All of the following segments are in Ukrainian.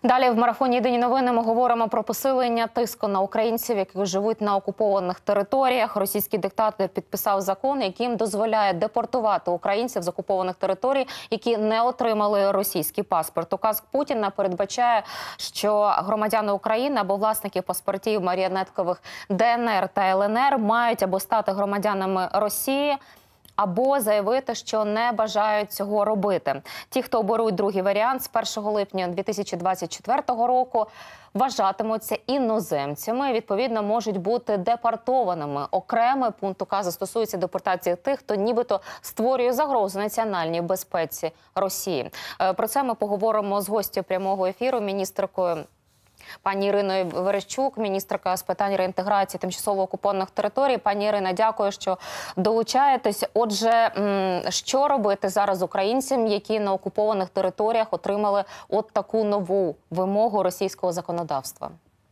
Далі в марафоні «Єдині новини» ми говоримо про посилення тиску на українців, які живуть на окупованих територіях. Російський диктатор підписав закон, яким дозволяє депортувати українців з окупованих територій, які не отримали російський паспорт. Указ Путіна передбачає, що громадяни України або власники паспортів маріонеткових ДНР та ЛНР мають або стати громадянами Росії, або заявити, що не бажають цього робити. Ті, хто оберуть другий варіант, з 1 липня 2024 року вважатимуться іноземцями і, відповідно, можуть бути депортованими. Окремий пункт указу стосується депортації тих, хто нібито створює загрозу національній безпеці Росії. Про це ми поговоримо з гостю прямого ефіру, міністркою пані Іриною Верещук, міністерка з питань реінтеграції тимчасово окупованих територій. Пані Ірина, дякую, що долучаєтесь. Отже, що робити зараз українцям, які на окупованих територіях отримали от таку нову вимогу російського законодавства?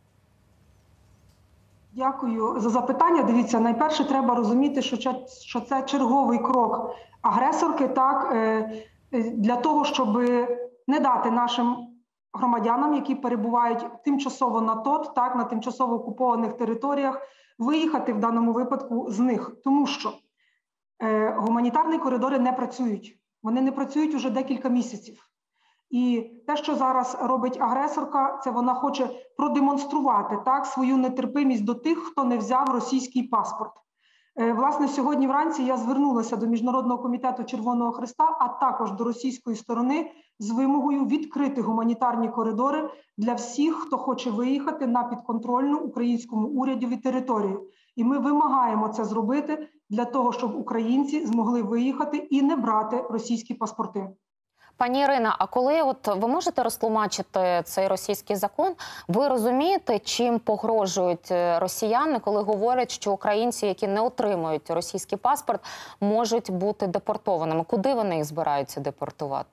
Дякую за запитання. Дивіться, найперше треба розуміти, що це черговий крок агресорки, так, для того, щоб не дати нашим громадянам, які перебувають тимчасово на ТОТ, так, на тимчасово окупованих територіях, виїхати в даному випадку з них. Тому що гуманітарні коридори не працюють. Вони не працюють уже декілька місяців. І те, що зараз робить агресорка, це вона хоче продемонструвати, так, свою нетерпимість до тих, хто не взяв російський паспорт. Власне, сьогодні вранці я звернулася до Міжнародного комітету Червоного Хреста, а також до російської сторони з вимогою відкрити гуманітарні коридори для всіх, хто хоче виїхати на підконтрольну українському урядові територію. І ми вимагаємо це зробити для того, щоб українці змогли виїхати і не брати російські паспорти. Пані Ірина, а коли ви можете розтлумачити цей російський закон, ви розумієте, чим погрожують росіяни, коли говорять, що українці, які не отримують російський паспорт, можуть бути депортованими? Куди вони їх збираються депортувати?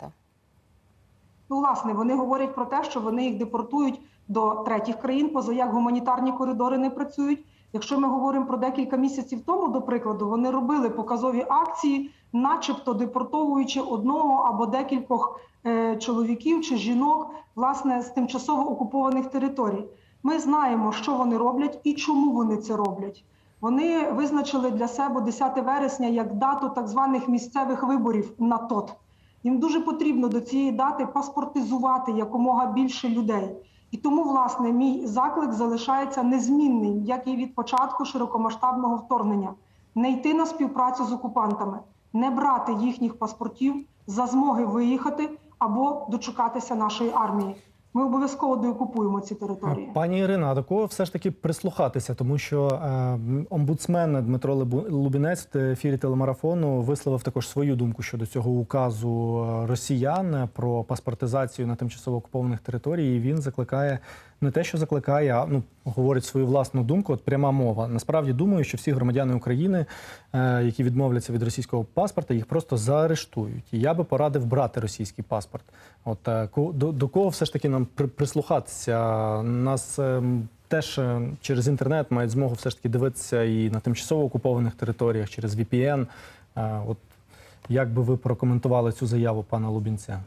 Ну, власне, вони говорять про те, що вони їх депортують до третіх країн, поза як гуманітарні коридори не працюють. Якщо ми говоримо про декілька місяців тому, до прикладу, вони робили показові акції, начебто депортовуючи одного або декількох чоловіків чи жінок, власне, з тимчасово окупованих територій. Ми знаємо, що вони роблять і чому вони це роблять. Вони визначили для себе 10 вересня як дату так званих місцевих виборів на ТОТ. Їм дуже потрібно до цієї дати паспортизувати якомога більше людей. І тому, власне, мій заклик залишається незмінним, як і від початку широкомасштабного вторгнення. Не йти на співпрацю з окупантами, не брати їхніх паспортів за змоги виїхати або дочекатися нашої армії. Ми обов'язково деокупуємо ці території. Пані Ірина, а до кого все ж таки прислухатися? Тому що омбудсмен Дмитро Лубінець в ефірі телемарафону висловив також свою думку щодо цього указу росіян про паспортизацію на тимчасово окупованих територіях. І він закликає, не те, що закликає, а говорить свою власну думку, от пряма мова. Насправді думаю, що всі громадяни України, які відмовляться від російського паспорта, їх просто заарештують. І я би порадив брати російський паспорт. От до кого все ж таки нам прислухатися? Нас теж через інтернет мають змогу все ж таки дивитися і на тимчасово окупованих територіях, через VPN. От як би ви прокоментували цю заяву пана Лубінця?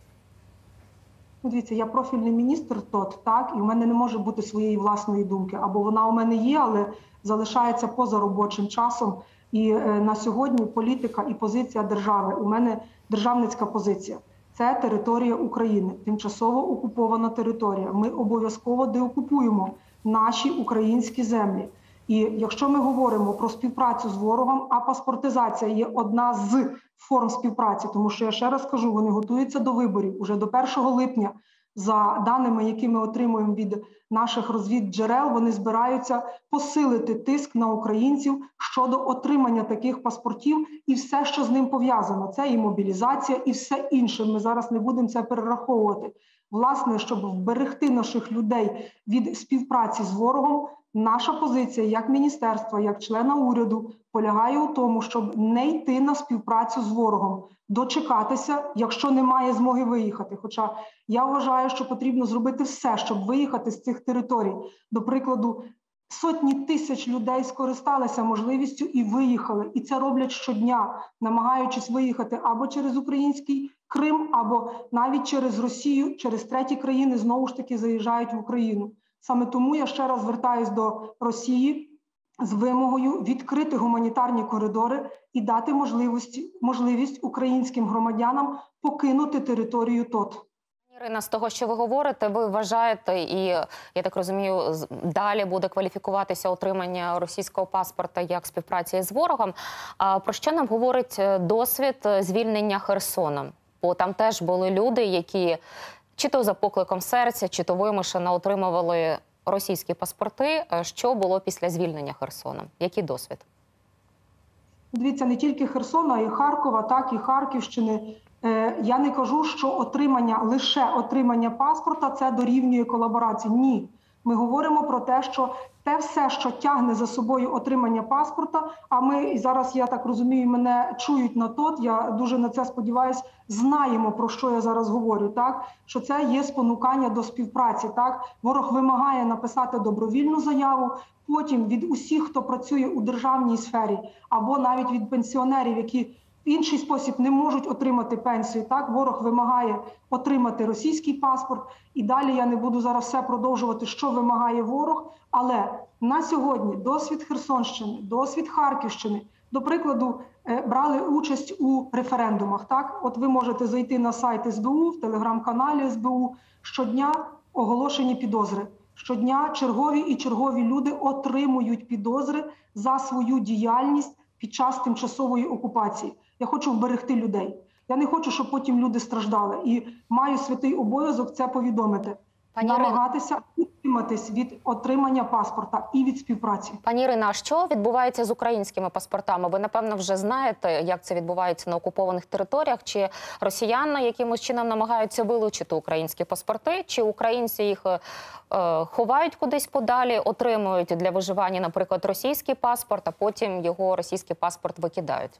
Дивіться, я профільний міністр ТОТ, так, і в мене не може бути своєї власної думки. Або вона у мене є, але залишається поза робочим часом. І на сьогодні політика і позиція держави. У мене державницька позиція. Це територія України, тимчасово окупована територія. Ми обов'язково деокупуємо наші українські землі. І якщо ми говоримо про співпрацю з ворогом, а паспортизація є одна з форм співпраці, тому що, я ще раз кажу, вони готуються до виборів. Уже до 1 липня, за даними, які ми отримуємо від наших розвідджерел, вони збираються посилити тиск на українців щодо отримання таких паспортів і все, що з ним пов'язано. Це і мобілізація, і все інше. Ми зараз не будемо це перераховувати. Власне, щоб вберегти наших людей від співпраці з ворогом, наша позиція як міністерства, як члена уряду полягає у тому, щоб не йти на співпрацю з ворогом, дочекатися, якщо немає змоги виїхати. Хоча я вважаю, що потрібно зробити все, щоб виїхати з цих територій. До прикладу, сотні тисяч людей скористалися можливістю і виїхали. І це роблять щодня, намагаючись виїхати або через український Крим або навіть через Росію, через треті країни знову ж таки заїжджають в Україну. Саме тому я ще раз звертаюсь до Росії з вимогою відкрити гуманітарні коридори і дати можливість українським громадянам покинути територію ТОТ. Ірина, з того, що ви говорите, ви вважаєте, і, я так розумію, далі буде кваліфікуватися отримання російського паспорта як співпраця з ворогом. А про що нам говорить досвід звільнення Херсона? Бо там теж були люди, які чи то за покликом серця, чи то вимушено отримували російські паспорти. Що було після звільнення Херсона? Який досвід? Дивіться, не тільки Херсона, і Харкова, так і Харківщини. Я не кажу, що лише отримання паспорта – це дорівнює колаборації. Ні. Ми говоримо про те, що те все, що тягне за собою отримання паспорта, а ми, і зараз, я так розумію, мене чують на ТОТ, я дуже на це сподіваюся, знаємо, про що я зараз говорю, так? Що це є спонукання до співпраці. Так? Ворог вимагає написати добровільну заяву, потім від усіх, хто працює у державній сфері, або навіть від пенсіонерів, які в інший спосіб не можуть отримати пенсію. Так, ворог вимагає отримати російський паспорт. І далі я не буду зараз все продовжувати, що вимагає ворог. Але на сьогодні досвід Херсонщини, досвід Харківщини, до прикладу, брали участь у референдумах. Так, от ви можете зайти на сайт СБУ, в телеграм-каналі СБУ. Щодня оголошені підозри. Щодня чергові люди отримують підозри за свою діяльність під час тимчасової окупації. Я хочу вберегти людей. Я не хочу, щоб потім люди страждали. І маю святий обов'язок це повідомити. Намагатися утриматись від отримання паспорта і від співпраці. Пані Ірина, а що відбувається з українськими паспортами? Ви, напевно, вже знаєте, як це відбувається на окупованих територіях? Чи росіяни якимось чином намагаються вилучити українські паспорти? Чи українці їх ховають кудись подалі, отримують для виживання, наприклад, російський паспорт, а потім його російський паспорт викидають?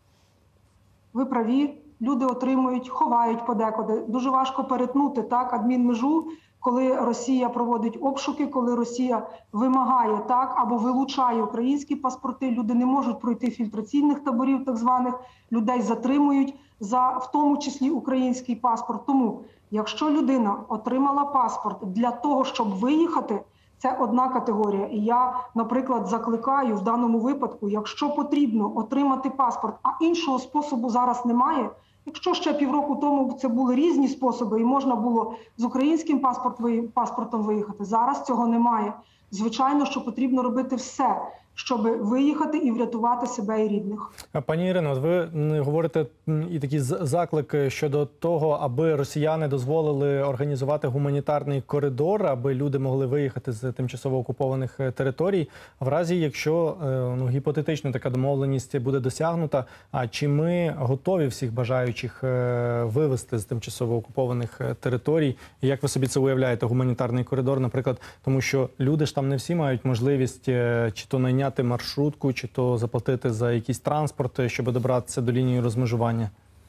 Ви праві. Люди отримують, ховають подекуди. Дуже важко перетнути так адмінмежу, коли Росія проводить обшуки, коли Росія вимагає так або вилучає українські паспорти. Люди не можуть пройти фільтраційних таборів, так званих, людей затримують за в тому числі український паспорт. Тому, якщо людина отримала паспорт для того, щоб виїхати, це одна категорія. І я, наприклад, закликаю в даному випадку, якщо потрібно отримати паспорт, а іншого способу зараз немає. Якщо ще півроку тому це були різні способи і можна було з українським паспортом виїхати, зараз цього немає. Звичайно, що потрібно робити все, щоб виїхати і врятувати себе і рідних. Пані Ірино, ви говорите і такий заклик щодо того, аби росіяни дозволили організувати гуманітарний коридор, аби люди могли виїхати з тимчасово окупованих територій. В разі, якщо гіпотетично така домовленість буде досягнута, чи ми готові всіх бажаючих вивезти з тимчасово окупованих територій? І як ви собі це уявляєте, гуманітарний коридор, наприклад, тому що люди ж там не всі мають можливість чи то найняти маршрутку, чи то заплатити за якийсь транспорт, щоб добратися до лінії розмежування?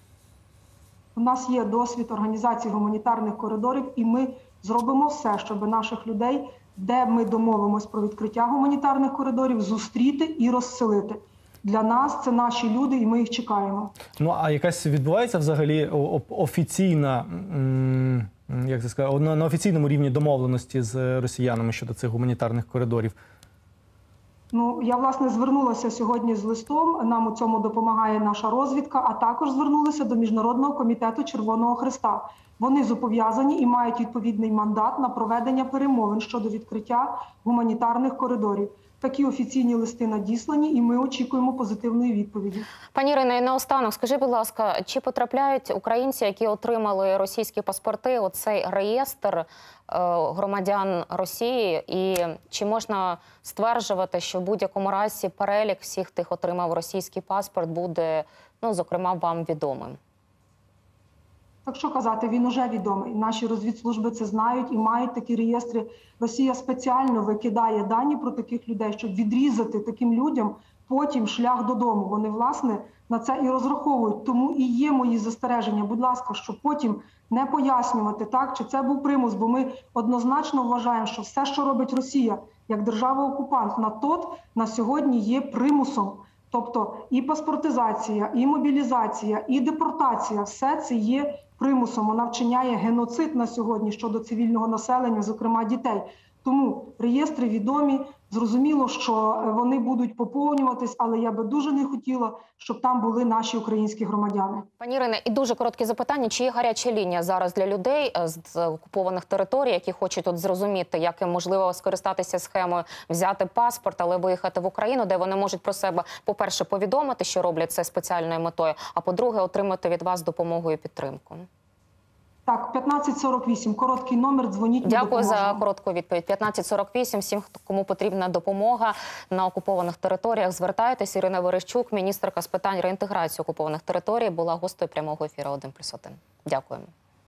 У нас є досвід організації гуманітарних коридорів, і ми зробимо все, щоб наших людей, де ми домовимось про відкриття гуманітарних коридорів, зустріти і розселити. Для нас це наші люди, і ми їх чекаємо. Ну, а якась відбувається взагалі офіційна, як це сказати, на офіційному рівні домовленості з росіянами щодо цих гуманітарних коридорів? Ну, я, власне, звернулася сьогодні з листом, нам у цьому допомагає наша розвідка, а також звернулися до Міжнародного комітету Червоного Хреста. Вони зобов'язані і мають відповідний мандат на проведення перемовин щодо відкриття гуманітарних коридорів. Такі офіційні листи надіслані, і ми очікуємо позитивної відповіді. Пані Ірино, і наостанок, скажіть, будь ласка, чи потрапляють українці, які отримали російські паспорти, у цей реєстр громадян Росії? І чи можна стверджувати, що в будь-якому разі перелік всіх тих, хто отримав російський паспорт, буде, зокрема, вам відомим? Так що казати, він уже відомий. Наші розвідслужби це знають і мають такі реєстри. Росія спеціально викидає дані про таких людей, щоб відрізати таким людям потім шлях додому. Вони, власне, на це і розраховують. Тому і є мої застереження, будь ласка, щоб потім не пояснювати, так, чи це був примус, бо ми однозначно вважаємо, що все, що робить Росія як держава-окупант на ТОТ, на сьогодні є примусом. Тобто і паспортизація, і мобілізація, і депортація – все це є примусом. Вона вчиняє геноцид на сьогодні щодо цивільного населення, зокрема дітей. Тому реєстри відомі, зрозуміло, що вони будуть поповнюватись, але я би дуже не хотіла, щоб там були наші українські громадяни. Пані Ірине, і дуже коротке запитання. Чи є гаряча лінія зараз для людей з окупованих територій, які хочуть от зрозуміти, як їм можливо скористатися схемою, взяти паспорт, але виїхати в Україну, де вони можуть про себе, по-перше, повідомити, що роблять це спеціальною метою, а по-друге, отримати від вас допомогу і підтримку? Так, 1548, короткий номер, дзвоніть. Дякую за коротку відповідь. 1548, всім, кому потрібна допомога на окупованих територіях, звертайтесь. Ірина Верещук, міністерка з питань реінтеграції окупованих територій, була гостею прямого ефіру 1+1. Дякуємо.